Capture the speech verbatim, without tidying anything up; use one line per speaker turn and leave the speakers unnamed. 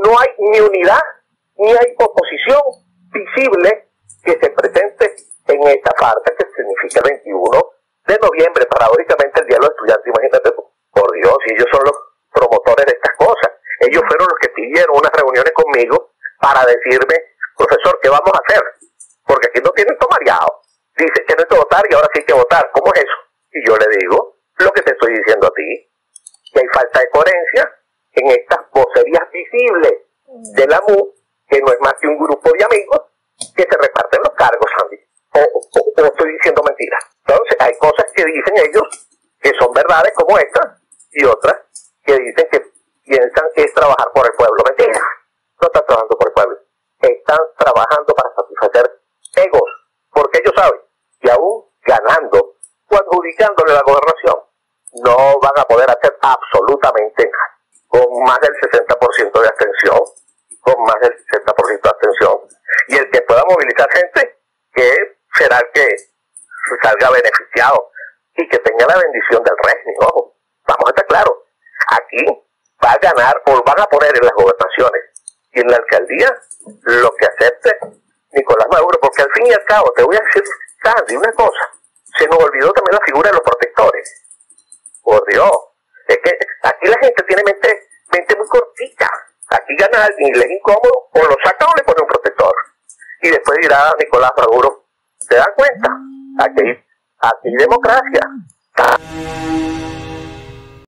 no hay ni unidad, ni hay oposición visible que se presente en esta parte que significa el veintiuno de noviembre, paradójicamente el Día de los Estudiantes. Imagínate, por Dios, y ellos son los promotores de estas cosas. Ellos fueron los que pidieron unas reuniones conmigo para decirme, profesor, ¿qué vamos a hacer? Porque aquí no tienen tomariado. Dicen que no hay que votar y ahora sí hay que votar. ¿Cómo es eso? Y yo le digo lo que te estoy diciendo a ti, que hay falta de coherencia en estas vocerías visibles de la M U, que no es más que un grupo de amigos que se reparten los cargos, Sandy. O, o, o estoy diciendo mentiras. Entonces, hay cosas que dicen ellos que son verdades como estas, y otras que dicen que piensan que es trabajar por el pueblo. Mentira. No están trabajando por el pueblo. Están trabajando para satisfacer egos, porque ellos saben que aún ganando o adjudicándole la gobernación, no van a poder hacer absolutamente nada. Con más del sesenta por ciento de abstención, con más del sesenta por ciento de abstención, y el que pueda movilizar gente, que será el que salga beneficiado y que tenga la bendición del régimen. Ojo, vamos a estar claros, aquí va a ganar o van a poner en las gobernaciones y en la alcaldía lo que acepte Nicolás Maduro, porque al fin y al cabo, te voy a decir, Sandy, una cosa, se nos olvidó también la figura de los protectores. Por Dios, es que aquí la gente tiene mente, mente muy cortita. Aquí gana alguien y le es incómodo, o lo saca o le pone un protector. Y después dirá Nicolás Maduro, ¿se dan cuenta? Aquí, aquí hay democracia.